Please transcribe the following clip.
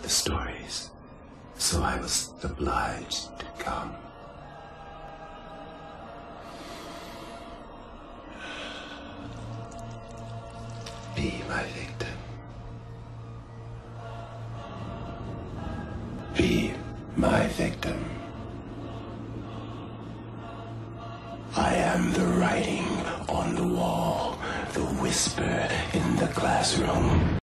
the stories, so I was obliged to come. Be my victim. Be my victim. I am the writing on the wall, the whisper in the classroom.